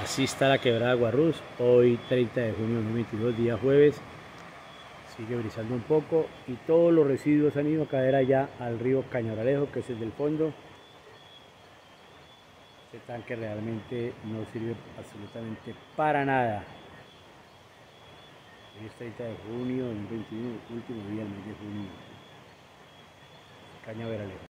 Así está la quebrada Guarrús, hoy 30 de junio de 2022, día jueves. Sigue brisando un poco y todos los residuos han ido a caer allá al río Cañaralejo, que es el del fondo. Este tanque realmente no sirve absolutamente para nada. Hoy es 30 de junio del 2021, último día del mes de junio. Cañaveralejo.